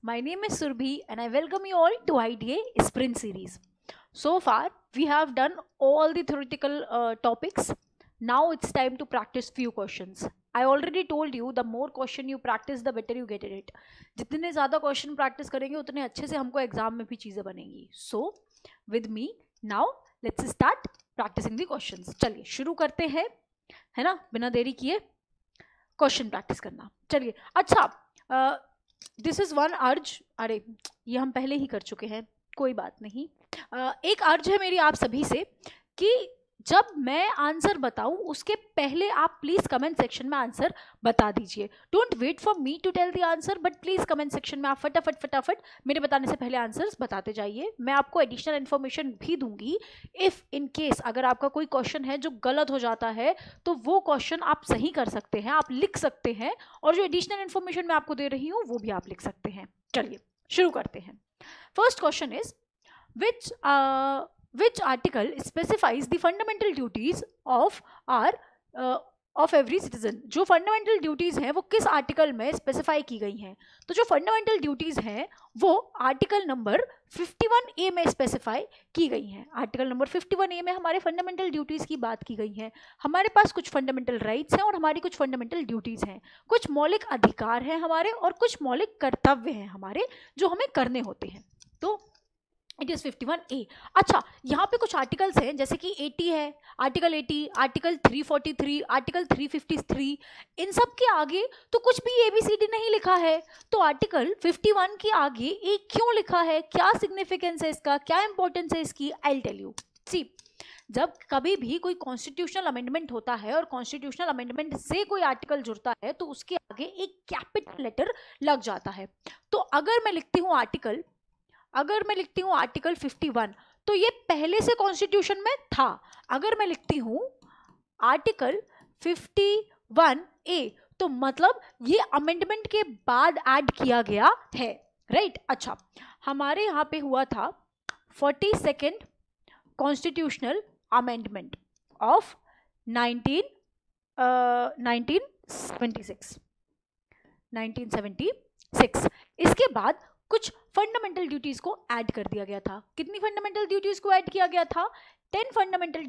My name is Surbhi and I welcome you all to IDA Sprint Series. So far, we have done all the theoretical topics. Now it's time to practice few questions. I already told you the more question you practice, the better you get at it. जितने ज़्यादा question practice करेंगे उतने अच्छे से हमको exam में भी चीज़ें बनेंगी. So, with me, now let's start practicing the questions. चलिए शुरू करते हैं, है ना, बिना देरी किए क्वेश्चन प्रैक्टिस करना. चलिए अच्छा, दिस इज वन अर्ज. अरे ये हम पहले ही कर चुके हैं, कोई बात नहीं. एक अर्ज है मेरी आप सभी से कि जब मैं आंसर बताऊं उसके पहले आप प्लीज कमेंट सेक्शन में आंसर बता दीजिए. Don't wait for me to tell the answer, but please comment section में आप फटाफट मेरे बताने से पहले आंसर्स बताते जाइए. मैं आपको एडिशनल इन्फॉर्मेशन भी दूंगी. इफ इन केस अगर आपका कोई क्वेश्चन है जो गलत हो जाता है तो वो क्वेश्चन आप सही कर सकते हैं, आप लिख सकते हैं, और जो एडिशनल इन्फॉर्मेशन मैं आपको दे रही हूँ वो भी आप लिख सकते हैं. चलिए शुरू करते हैं. First question is which article specifies the fundamental duties of every citizen. जो फंडामेंटल ड्यूटीज हैं वो किस आर्टिकल में स्पेसिफाई की गई हैं? तो जो फंडामेंटल ड्यूटीज हैं वो आर्टिकल नंबर 51A में स्पेसिफाई की गई हैं. आर्टिकल नंबर 51A में हमारे फंडामेंटल ड्यूटीज की बात की गई है. हमारे पास कुछ फंडामेंटल राइट्स हैं और हमारी कुछ फंडामेंटल ड्यूटीज हैं. कुछ मौलिक अधिकार हैं हमारे और कुछ मौलिक कर्तव्य हैं हमारे जो हमें करने होते हैं. तो इट इज 51A. अच्छा, यहाँ पे कुछ आर्टिकल्स हैं जैसे कि 80 है, आर्टिकल 80, आर्टिकल 343, आर्टिकल 353. इन सब के आगे तो कुछ भी ABCD नहीं लिखा है. तो आर्टिकल 51 के आगे A क्यों लिखा है? क्या सिग्निफिकेंस है इसका, क्या इंपॉर्टेंस है इसकी? I will tell you. See, जब कभी भी कोई कॉन्स्टिट्यूशनल अमेंडमेंट होता है और कॉन्स्टिट्यूशनल अमेंडमेंट से कोई आर्टिकल जुड़ता है तो उसके आगे एक कैपिटल लेटर लग जाता है. तो अगर मैं लिखती हूँ आर्टिकल 51 तो ये पहले से कॉन्स्टिट्यूशन में था. अगर मैं लिखती हूँ आर्टिकल 51A तो मतलब ये अमेंडमेंट के बाद ऐड किया गया है, राइट. अच्छा, हमारे यहाँ पे हुआ था 42nd कॉन्स्टिट्यूशनल अमेंडमेंट ऑफ 1976. इसके बाद कुछ फंडामेंटल ड्यूटीज को ऐड कर दिया गया था. कितनी फंडामेंटल ड्यूटीज को ऐड किया गया था? 10 फंडामेंटल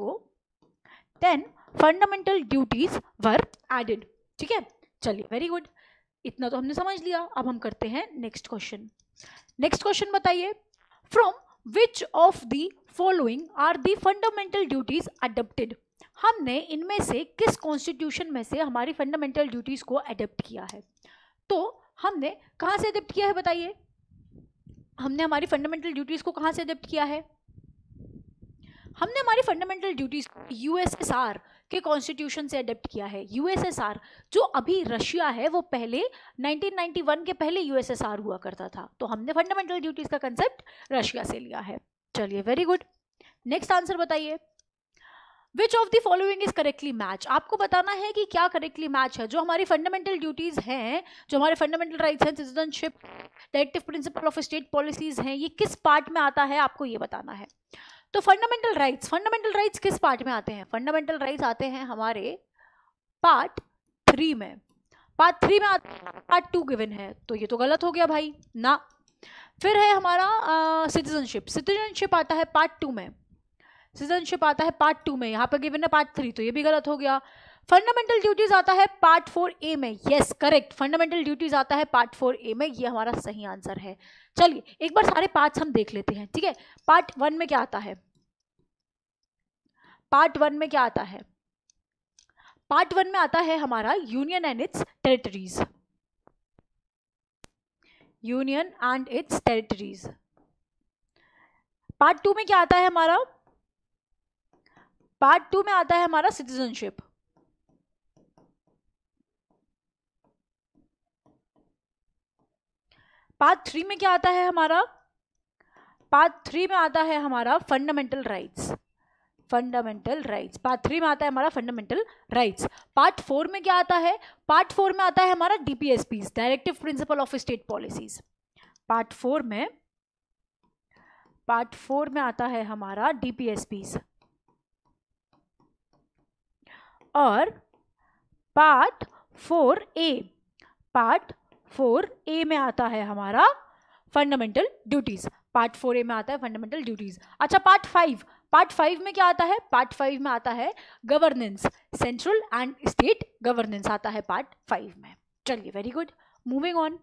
ड्यूटीज वर एडेड. ठीक है, चलिए वेरी गुड, इतना तो हमने समझ लिया. अब हम करते हैं नेक्स्ट क्वेश्चन. बताइए, from which of the following are the fundamental duties adopted. हमने इनमें से किस कॉन्स्टिट्यूशन में से हमारी फंडामेंटल ड्यूटीज को अडॉप्ट किया है? तो हमने कहां से अडॉप्ट किया है बताइए? हमने हमारी फंडामेंटल ड्यूटीज को कहां से अडॉप्ट किया है? हमने हमारी फंडामेंटल ड्यूटीज को यूएसएसआर के कॉन्स्टिट्यूशन से अडॉप्ट किया है. यूएसएसआर जो अभी रशिया है वो पहले 1991 के पहले यूएसएसआर हुआ करता था. तो हमने फंडामेंटल ड्यूटीज का कंसेप्ट रशिया से लिया है. चलिए वेरी गुड, नेक्स्ट आंसर बताइए. Which of the following is correctly match. आपको बताना है कि क्या करेक्टली मैच है. जो हमारी फंडामेंटल ड्यूटीज हैं, जो हमारे फंडामेंटल राइट्स हैं, citizenship, directive principle of state policies हैं, ये किस पार्ट में आता है आपको ये बताना है. तो फंडामेंटल राइट्स किस पार्ट में आते हैं? फंडामेंटल राइट्स आते हैं हमारे पार्ट 3 में. पार्ट 3 में आते हैं, पार्ट 2 गिवन है तो ये तो गलत हो गया भाई ना. फिर है हमारा सिटीजनशिप आता है पार्ट 2 में. यहाँ पर गिवन है पार्ट 3 तो ये भी गलत हो गया. फंडामेंटल ड्यूटीज आता है पार्ट 4A में. यस करेक्ट, फंडामेंटल ड्यूटीज आता है पार्ट 4A में. ये हमारा सही आंसर है. चलिए एक बार सारे पार्ट्स हम देख लेते हैं. ठीक है, पार्ट 1 में क्या आता है? पार्ट 1 में आता है हमारा union and its territories. Part 2 में क्या आता है हमारा? पार्ट 2 में आता है हमारा सिटीजनशिप. पार्ट 3 में क्या आता है हमारा? पार्ट 3 में आता है हमारा फंडामेंटल राइट्स. पार्ट 3 में आता है हमारा फंडामेंटल राइट्स. पार्ट 4 में क्या आता है? पार्ट 4 में आता है हमारा DPSPs, directive principle of state policies. Part 4 में आता है हमारा DPSPs. और पार्ट 4A 4A में आता है हमारा फंडामेंटल ड्यूटीज, पार्ट 4A में आता है फंडामेंटल ड्यूटीज। अच्छा पार्ट 5 में क्या आता है? पार्ट 5 में आता है governance, central and state governance आता है पार्ट 5 में। चलिए वेरी गुड, मूविंग ऑन।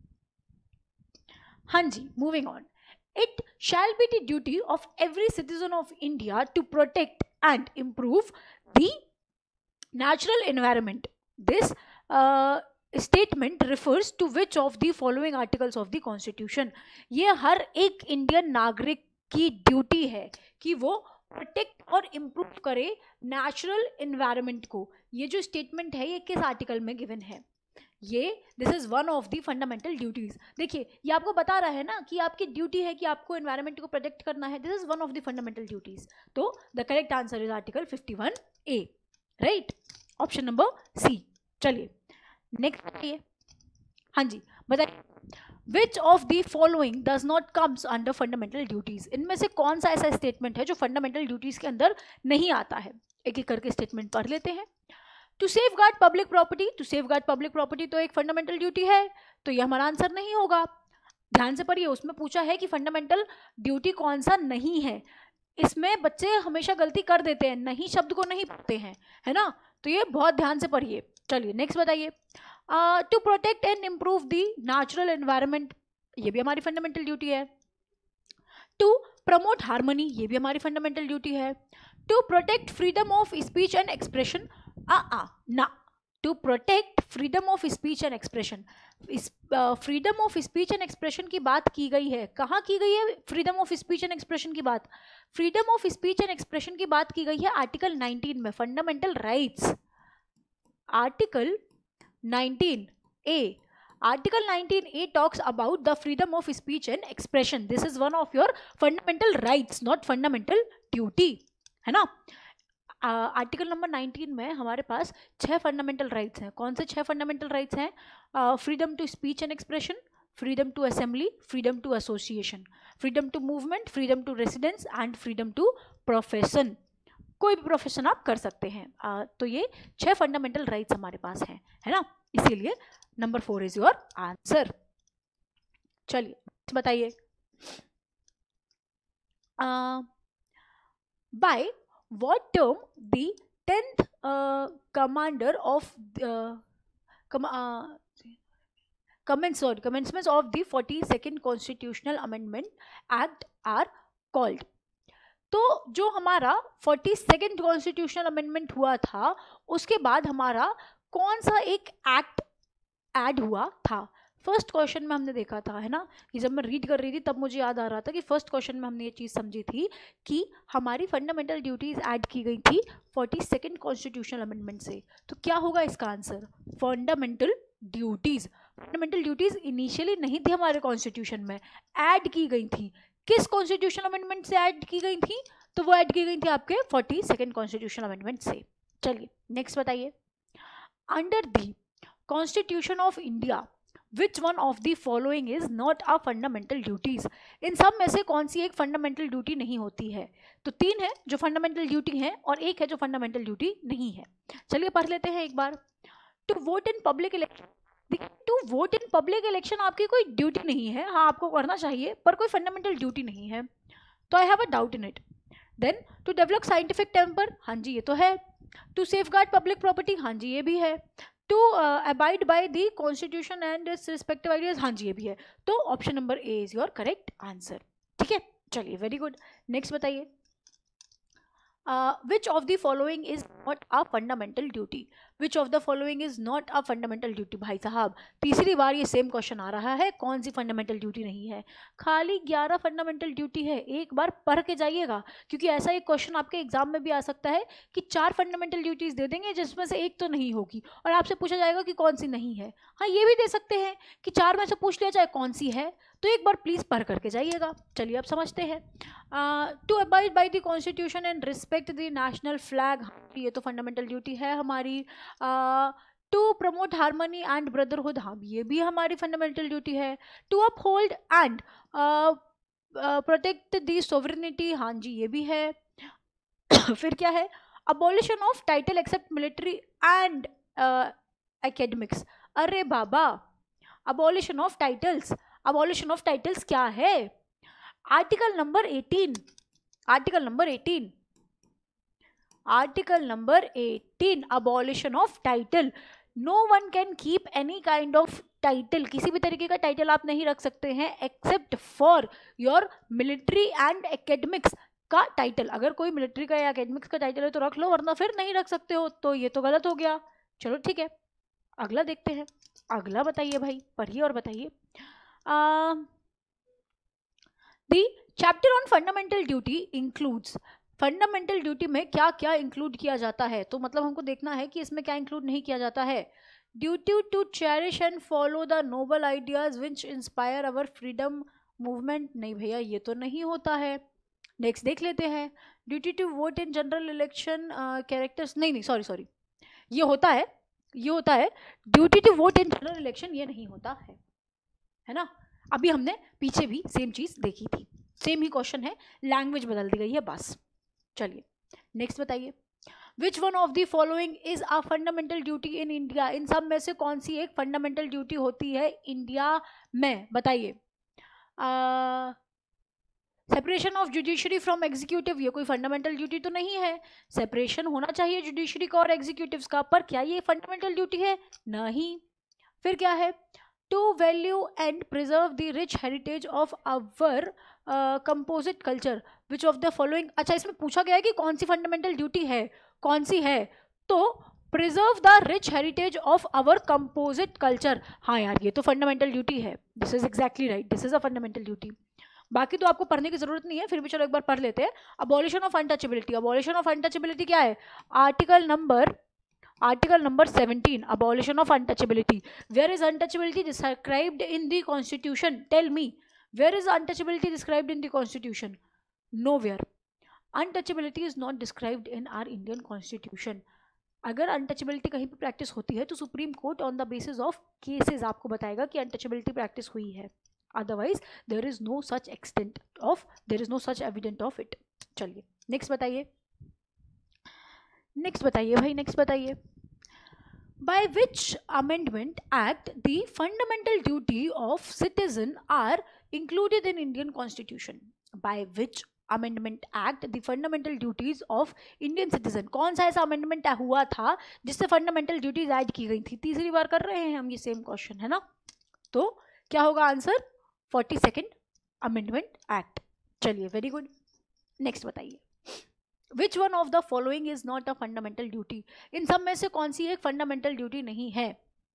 हाँ जी, moving on. It shall be the duty of every citizen of India to protect and improve the natural environment. This statement refers to which of the following articles of the Constitution? ये हर एक Indian नागरिक की duty है कि वो protect और improve करे natural environment को। ये जो स्टेटमेंट है ये किस आर्टिकल में गिवन है? ये this is one of the fundamental duties. देखिए ये आपको बता रहा है ना कि आपकी ड्यूटी है कि आपको एनवायरनमेंट को प्रोटेक्ट करना है। This is one of the fundamental duties. तो the correct answer is article 51A, right, option number C. चलिए नेक्स्ट बताइए। हाँ जी बताइए, which of the following does not comes under fundamental duties? इनमें से कौन सा ऐसा स्टेटमेंट है जो फंडामेंटल ड्यूटीज के अंदर नहीं आता है? एक एक करके स्टेटमेंट पढ़ लेते हैं। To safeguard public property, to safeguard public property तो एक फंडामेंटल ड्यूटी है, तो ये हमारा आंसर नहीं होगा। ध्यान से पढ़िए, उसमें पूछा है कि फंडामेंटल ड्यूटी कौन सा नहीं है। इसमें बच्चे हमेशा गलती कर देते हैं, नहीं शब्द को नहीं पढ़ते हैं, है ना, तो ये बहुत ध्यान से पढ़िए। चलिए नेक्स्ट बताइए। To protect and improve the natural environment, ये भी हमारी फंडामेंटल ड्यूटी है। टू प्रमोट हार्मनी, ये भी हमारी फंडामेंटल ड्यूटी है। To protect freedom of speech and expression, ना, to protect freedom of speech and expression, freedom of speech and expression की बात की गई है। कहाँ की गई है freedom of speech and expression की बात? Freedom of speech and expression की बात की गई है आर्टिकल 19 में, fundamental rights, article 19A। Article 19A talks about the freedom of speech and expression. This is one of your fundamental rights, not fundamental duty, है ना। आर्टिकल नंबर 19 में हमारे पास 6 फंडामेंटल राइट्स हैं। कौन से 6 फंडामेंटल राइट्स हैं? Freedom to speech and expression, freedom to assembly, freedom to association, freedom to movement, freedom to residence and freedom to profession. कोई भी प्रोफेशन आप कर सकते हैं। तो ये 6 फंडामेंटल राइट्स हमारे पास हैं, है ना, इसीलिए नंबर 4 इज योर आंसर। चलिए बताइए। By what term the 10th commander of commencements of the 42nd Constitutional Amendment Act are called? तो जो हमारा 42nd कॉन्स्टिट्यूशनल अमेंडमेंट हुआ था उसके बाद हमारा कौन सा एक एक्ट ऐड हुआ था? फर्स्ट क्वेश्चन में हमने देखा था, है ना, कि जब मैं रीड कर रही थी तब मुझे याद आ रहा था कि फर्स्ट क्वेश्चन में हमने ये चीज़ समझी थी कि हमारी फंडामेंटल ड्यूटीज ऐड की गई थी 42nd कॉन्स्टिट्यूशनल अमेंडमेंट से। तो क्या होगा इसका answer? Fundamental duties. Fundamental duties initially नहीं थी हमारे कॉन्स्टिट्यूशन में, ऐड की गई थी। किस कॉन्स्टिट्यूशनल अमेंडमेंट से ऐड की गई थी? तो वो ऐड की गई थी आपके 42nd कॉन्स्टिट्यूशनल अमेंडमेंट से। चलिए नेक्स्ट बताइए। Under the constitution of India which one of the following is not a fundamental duties? इन सब में से कौन सी एक फंडामेंटल ड्यूटी नहीं होती है? तो 3 है जो फंडामेंटल ड्यूटी है और एक है जो फंडामेंटल ड्यूटी नहीं है। चलिए पढ़ लेते हैं एक बार। To vote in public election, to vote in public election आपकी कोई ड्यूटी नहीं है, हाँ आपको करना चाहिए पर कोई फंडामेंटल ड्यूटी नहीं है, तो I have a doubt in it. Then to develop scientific temper, हाँ जी ये तो है। टू सेफगार्ड पब्लिक प्रॉपर्टी, हाँ जी ये भी है। To abide by the constitution and its respective ideas, हाँ जी ये भी है। तो option number A is your correct answer. ठीक है, चलिए वेरी गुड। नेक्स्ट बताइए। Which of the following is not a fundamental duty? Which of the following is not a fundamental duty? भाई साहब तीसरी बार ये सेम क्वेश्चन आ रहा है, कौन सी फंडामेंटल ड्यूटी नहीं है? खाली 11 फंडामेंटल ड्यूटी है, एक बार पढ़ के जाइएगा क्योंकि ऐसा एक क्वेश्चन आपके एग्जाम में भी आ सकता है कि 4 फंडामेंटल ड्यूटीज दे देंगे जिसमें से एक तो नहीं होगी और आपसे पूछा जाएगा कि कौन सी नहीं है। हाँ ये भी दे सकते हैं कि 4 में से पूछ लिया जाए कौन सी है, तो एक बार प्लीज पढ़ करके जाइएगा। चलिए अब समझते हैं। To abide by the constitution and respect the national flag, ये तो फंडामेंटल ड्यूटी है हमारी। To promote harmony and brotherhood, हाँ ये भी हमारी फंडामेंटल ड्यूटी है। To uphold and protect the sovereignty, हाँ जी ये भी है। फिर क्या है? Abolition of title except military and academics, अरे बाबा abolition of titles, abolition of titles क्या है? Article number 18, article number 18, article number 18, abolition of title. No one can keep any kind of title, किसी भी तरीके का टाइटल आप नहीं रख सकते हैं except for your military and academics का टाइटल। अगर कोई मिलिट्री का या एकेडमिक्स का टाइटल है तो रख लो, वरना फिर नहीं रख सकते हो। तो ये तो गलत हो गया। चलो ठीक है, अगला देखते हैं। अगला बताइए भाई, पढ़िए और बताइए। The chapter on fundamental duty includes, fundamental duty में क्या क्या इंक्लूड किया जाता है? तो मतलब हमको देखना है कि इसमें क्या इंक्लूड नहीं किया जाता है। Duty to cherish and follow the noble ideas which inspire our freedom movement, नहीं भैया ये तो नहीं होता है। नेक्स्ट देख लेते हैं। Duty to vote in general election characters, नहीं सॉरी, ये होता है, ये होता है। Duty to vote in general election ये नहीं होता है ना। अभी हमने पीछे भी सेम चीज देखी थी, सेम ही क्वेश्चन है, लैंग्वेज बदल दी गई है बस। चलिए नेक्स्ट बताइए। Which one of the following is a fundamental duty in India, इन सब में से कौन सी एक फंडामेंटल ड्यूटी होती है इंडिया में? बताइए। Separation of judiciary from executive, ये कोई फंडामेंटल ड्यूटी तो नहीं है। सेपरेशन होना चाहिए जुडिशरी का और एग्जीक्यूटिव का, पर क्या ये फंडामेंटल ड्यूटी है? नहीं। फिर क्या है? To value and preserve the rich heritage of our composite culture, which of the following, अच्छा इसमें पूछा गया है कि कौन सी फंडामेंटल ड्यूटी है, कौन सी है? तो preserve the rich heritage of our composite culture, हाँ यार ये तो फंडामेंटल ड्यूटी है। This is exactly right, this is a fundamental duty. बाकी तो आपको पढ़ने की जरूरत नहीं है, फिर भी चलो एक बार पढ़ लेते हैं। Abolition of untouchability, abolition of untouchability क्या है? Article number 17, abolition of untouchability. Where is untouchability described in the constitution? Tell me, where is untouchability described in the constitution? Nowhere. Untouchability is not described in our Indian constitution. अगर untouchability कहीं पर practice होती है तो supreme court on the basis of cases आपको बताएगा कि untouchability practice हुई है, otherwise there is no such extent of, there is no such evident of it. चलिए नेक्स्ट बताइए, नेक्स्ट बताइए भाई, नेक्स्ट बताइए। By which amendment act the fundamental duty of citizen are included in Indian Constitution? By which amendment act the fundamental duties of Indian citizen, कौन सा ऐसा amendment हुआ था जिससे fundamental duties ऐड की गई थी? तीसरी बार कर रहे हैं हम ये सेम क्वेश्चन, है ना। तो क्या होगा आंसर? 42nd Amendment Act। चलिए वेरी गुड, नेक्स्ट बताइए। Which one of the following is not a fundamental duty, इन सब में से कौन सी एक फंडामेंटल ड्यूटी नहीं है?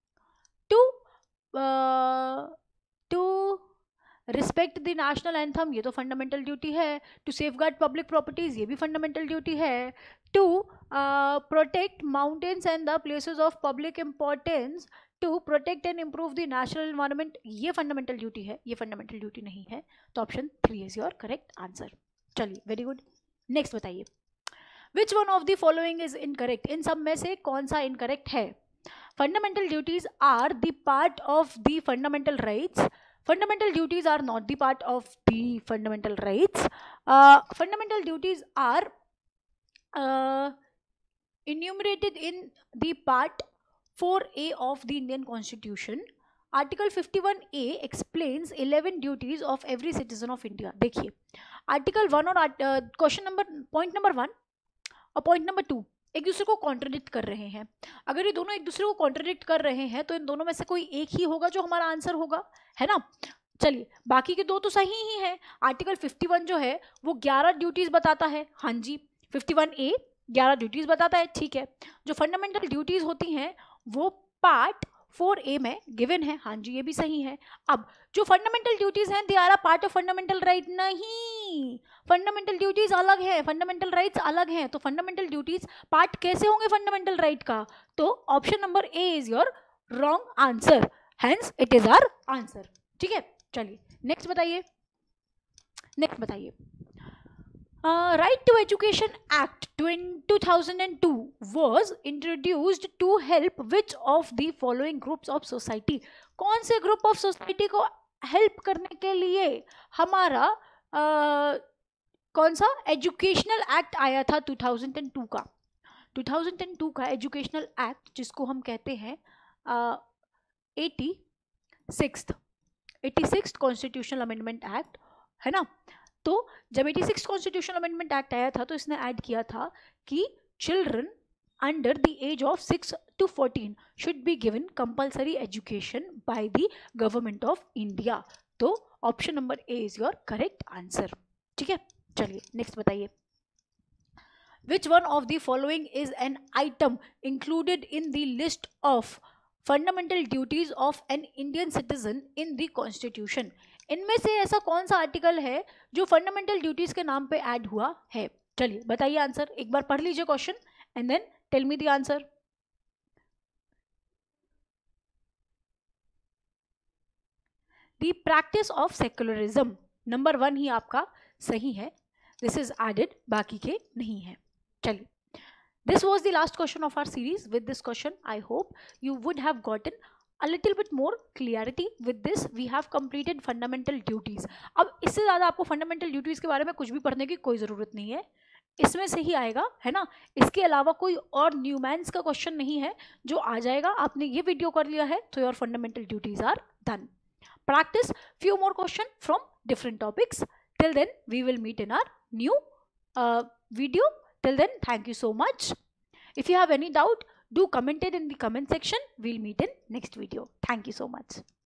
To respect the national anthem, ये तो फंडामेंटल ड्यूटी है। टू सेफगार्ड पब्लिक प्रॉपर्टीज, ये भी फंडामेंटल ड्यूटी है। To protect mountains and the places of public importance, to protect and improve the natural environment, ये fundamental duty है, ये fundamental duty नहीं है। तो option 3 is your correct answer. चलिए वेरी गुड, नेक्स्ट बताइए। Which one of the following is incorrect, इन सब में से कौन सा इनकरेक्ट है? Fundamental duties are the part of the fundamental rights, fundamental duties are not the part of the fundamental rights. Fundamental duties are enumerated in the part 4A of the Indian Constitution. Article 51A explains 11 duties of every citizen of India. देखिए article 1 और question number point number 1 और point number 2 एक दूसरे को contradict कर रहे हैं। अगर ये दोनों एक दूसरे को कॉन्ट्रडिक्ट कर रहे हैं तो इन दोनों में से कोई एक ही होगा जो हमारा आंसर होगा, है ना। चलिए बाकी के दो तो सही ही है। आर्टिकल 51 जो है वो 11 ड्यूटीज बताता है, हाँ जी 51A 11 ड्यूटीज बताता है, ठीक है। जो फंडामेंटल ड्यूटीज होती हैं वो पार्ट 4A में गिवन है, हाँ जी ये भी सही है। अब जो फंडामेंटल ड्यूटीज हैं they are a part of fundamental right, नहीं फंडामेंटल ड्यूटीज अलग है, फंडामेंटल राइट्स अलग हैं। तो फंडामेंटल ड्यूटीज पार्ट कैसे होंगे फंडामेंटल राइट का? तो option number A is your wrong answer, hence it is our answer, ठीक है। चलिए नेक्स्ट बताइए, नेक्स्ट बताइए। Right to education act 2002 was introduced to help which of the following groups of society, कौन से group of society को help करने के लिए हमारा कौन सा एजुकेशनल एक्ट आया था 2002 का? 2002 का एजुकेशनल एक्ट जिसको हम कहते हैं 80 86th कॉन्स्टिट्यूशनल अमेंडमेंट एक्ट, है ना। तो जब 86th कॉन्स्टिट्यूशनल अमेंडमेंट एक्ट आया था तो इसने ऐड किया था कि children under the age of 6 to 14 should be given compulsory education by the government of India. तो option number A is your correct answer. ठीक है, चलिए नेक्स्ट बताइए। Which one of the following is an item included in the list of fundamental duties of an Indian citizen in the Constitution? इनमें से ऐसा कौन सा आर्टिकल है जो फंडामेंटल ड्यूटीज के नाम पे ऐड हुआ है? चलिए बताइए आंसर, एक बार पढ़ लीजिए question and then tell me the answer. The practice of secularism, number 1 ही आपका सही है, दिस इज एडेड, बाकी के नहीं है। चलिए, this was the last question of our series. With this question, I hope you would have gotten a little bit more clarity. With this, we have completed fundamental duties. अब इससे ज़्यादा आपको fundamental duties के बारे में कुछ भी पढ़ने की कोई ज़रूरत नहीं है, इसमें से ही आएगा, है ना। इसके अलावा कोई और न्यूमैन्स का क्वेश्चन नहीं है जो आ जाएगा। आपने ये वीडियो कर लिया है तो your fundamental duties are done. Practice few more question from different topics. Till then, we will meet in our new video. Till then, thank you so much. If you have any doubt, do comment it in the comment section. We'll meet in next video. Thank you so much.